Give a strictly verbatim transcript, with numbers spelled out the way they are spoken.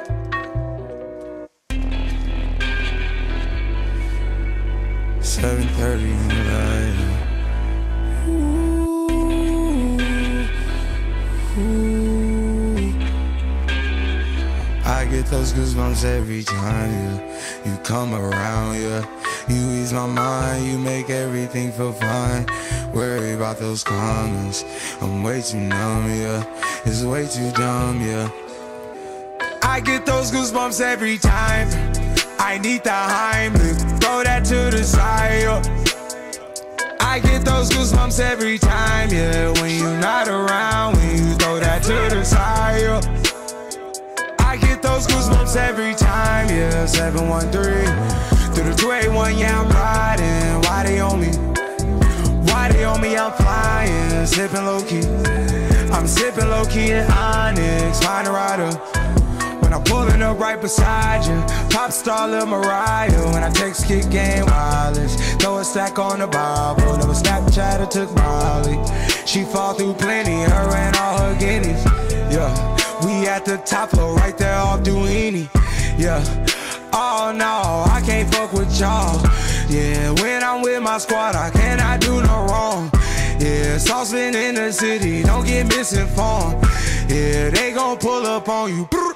seven thirty in the light. Ooh, ooh. I get those goosebumps every time, yeah. You come around, yeah. You ease my mind, you make everything feel fine. Worry about those comments, I'm way too numb, yeah. It's way too dumb, yeah. I get those goosebumps every time. I need the Heimlich, throw that to the side, yeah. I get those goosebumps every time, yeah. When you're not around, when you throw that to the side, yeah. I get those goosebumps every time, yeah. seven one three through the two eight one, yeah, I'm riding. Why they on me? Why they on me? I'm flying, sipping low-key. I'm sipping low-key in Onyx, find a rider. When I'm pulling up right beside you, pop star Lil Mariah. When I text kick game wireless, throw a stack on the Bible. Never Snapchat or took Molly. She fall through plenty, her and all her guineas. Yeah, we at the top floor, right there off Duini. Yeah, oh no, I can't fuck with y'all. Yeah, when I'm with my squad, I cannot do no wrong. Yeah, saucepan in the city, don't get misinformed. Yeah, they gon' pull up on you.